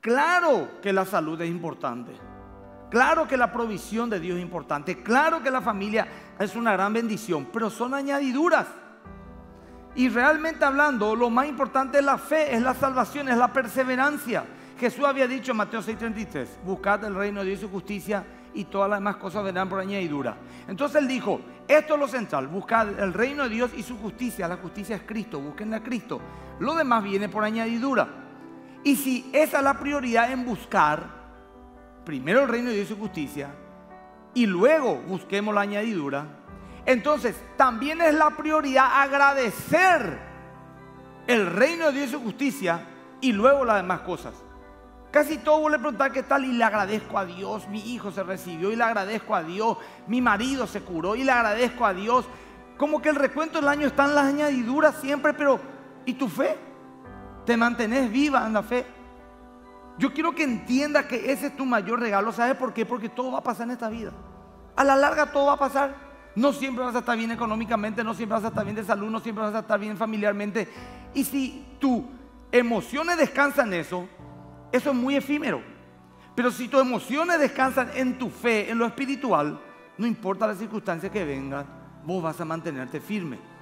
Claro que la salud es importante. Claro que la provisión de Dios es importante. Claro que la familia es una gran bendición, pero son añadiduras. Y realmente hablando, lo más importante es la fe, es la salvación, es la perseverancia. Jesús había dicho en Mateo 6:33, buscad el reino de Dios y su justicia y todas las demás cosas vendrán por añadidura. Entonces Él dijo, esto es lo central, buscad el reino de Dios y su justicia. La justicia es Cristo, busquen a Cristo. Lo demás viene por añadidura. Y si esa es la prioridad en buscar, primero el reino de Dios y su justicia, y luego busquemos la añadidura, entonces también es la prioridad agradecer el reino de Dios y su justicia y luego las demás cosas. Casi todos vos le preguntás qué tal y le agradezco a Dios, mi hijo se recibió y le agradezco a Dios, mi marido se curó y le agradezco a Dios. Como que el recuento del año están las añadiduras siempre, pero ¿y tu fe? ¿Te mantenés viva en la fe? Yo quiero que entiendas que ese es tu mayor regalo. ¿Sabes por qué? Porque todo va a pasar en esta vida. A la larga todo va a pasar. No siempre vas a estar bien económicamente, no siempre vas a estar bien de salud, no siempre vas a estar bien familiarmente. Y si tus emociones descansan en eso, eso es muy efímero. Pero si tus emociones descansan en tu fe, en lo espiritual, no importa la circunstancia que venga, vos vas a mantenerte firme.